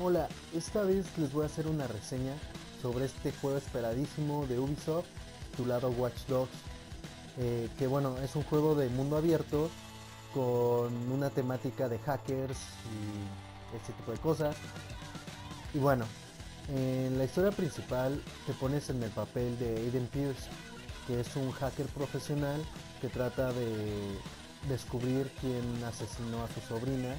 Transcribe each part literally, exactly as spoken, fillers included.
Hola, esta vez les voy a hacer una reseña sobre este juego esperadísimo de Ubisoft titulado Watch Dogs, eh, que bueno, es un juego de mundo abierto con una temática de hackers y ese tipo de cosas. Y bueno, en la historia principal te pones en el papel de Aiden Pierce, que es un hacker profesional que trata de descubrir quién asesinó a su sobrina.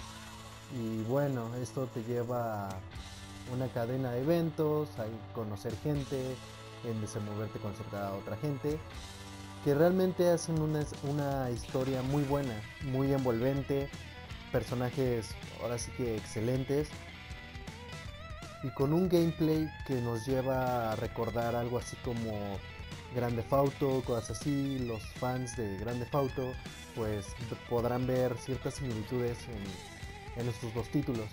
Y bueno, esto te lleva a una cadena de eventos, a conocer gente, en desenvolverte con cierta otra gente, que realmente hacen una, una historia muy buena, muy envolvente, personajes ahora sí que excelentes, y con un gameplay que nos lleva a recordar algo así como Grand Theft Auto, cosas así. Los fans de Grand Theft Auto pues podrán ver ciertas similitudes en, en estos dos títulos.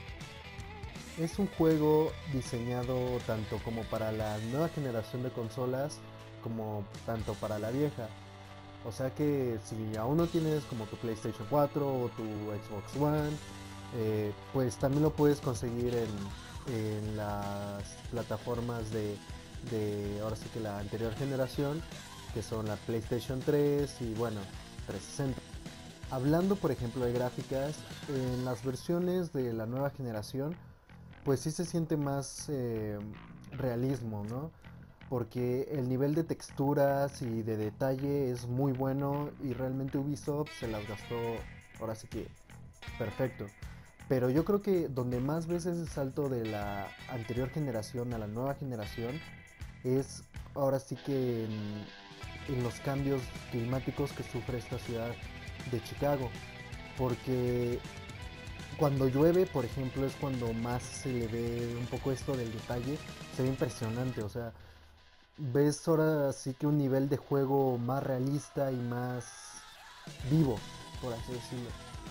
Es un juego diseñado tanto como para la nueva generación de consolas como tanto para la vieja. O sea que si aún no tienes como tu PlayStation cuatro o tu Xbox One, eh, pues también lo puedes conseguir en, en las plataformas de, de ahora sí que la anterior generación, que son la PlayStation tres y bueno, trescientos sesenta. Hablando por ejemplo de gráficas, en las versiones de la nueva generación, pues sí se siente más eh, realismo, ¿no? Porque el nivel de texturas y de detalle es muy bueno y realmente Ubisoft se las gastó ahora sí que perfecto. Pero yo creo que donde más ves ese salto de la anterior generación a la nueva generación es ahora sí que en, en los cambios climáticos que sufre esta ciudad de Chicago. Porque cuando llueve, por ejemplo, es cuando más se le ve un poco esto del detalle. Se ve impresionante, o sea, ves ahora sí que un nivel de juego más realista y más vivo, por así decirlo.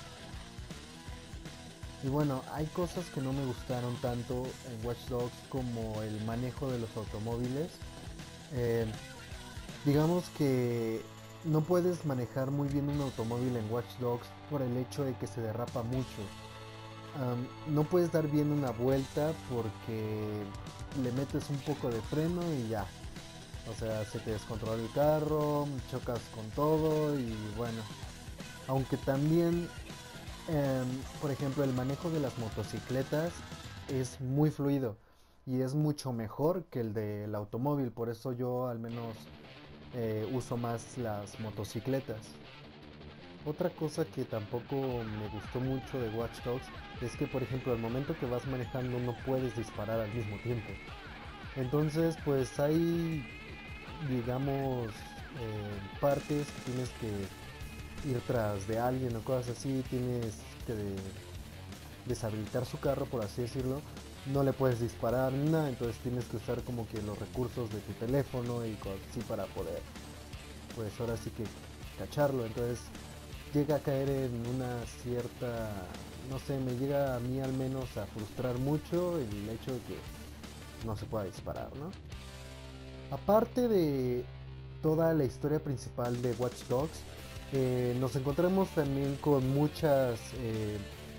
Y bueno, hay cosas que no me gustaron tanto en Watch Dogs como el manejo de los automóviles. Eh, digamos que no puedes manejar muy bien un automóvil en Watch Dogs por el hecho de que se derrapa mucho. Um, no puedes dar bien una vuelta porque le metes un poco de freno y ya. O sea, se te descontrola el carro, chocas con todo y bueno. Aunque también, eh, por ejemplo, el manejo de las motocicletas es muy fluido y es mucho mejor que el del automóvil. Por eso yo al menos eh, uso más las motocicletas. Otra cosa que tampoco me gustó mucho de Watch Dogs es que, por ejemplo, al momento que vas manejando no puedes disparar al mismo tiempo. Entonces, pues hay, digamos, eh, partes que tienes que ir tras de alguien o cosas así, tienes que de- deshabilitar su carro, por así decirlo. No le puedes disparar ni nada, entonces tienes que usar como que los recursos de tu teléfono y cosas así para poder, pues ahora sí que cacharlo. Entonces llega a caer en una cierta, no sé, me llega a mí al menos a frustrar mucho el hecho de que no se pueda disparar, ¿no? Aparte de toda la historia principal de Watch Dogs, eh, nos encontramos también con muchas eh,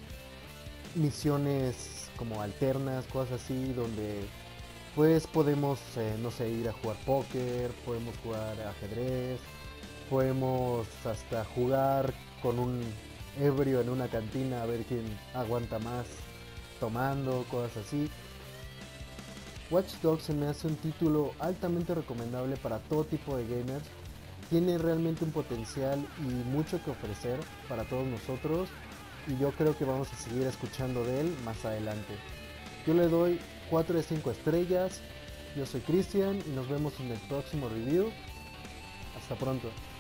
misiones como alternas, cosas así, donde pues podemos, eh, no sé, ir a jugar póker, podemos jugar ajedrez, podemos hasta jugar con un ebrio en una cantina a ver quién aguanta más tomando, cosas así. Watch Dogs se me hace un título altamente recomendable para todo tipo de gamers. Tiene realmente un potencial y mucho que ofrecer para todos nosotros y yo creo que vamos a seguir escuchando de él más adelante. Yo le doy cuatro de cinco estrellas. Yo soy Cristian y nos vemos en el próximo review. Hasta pronto.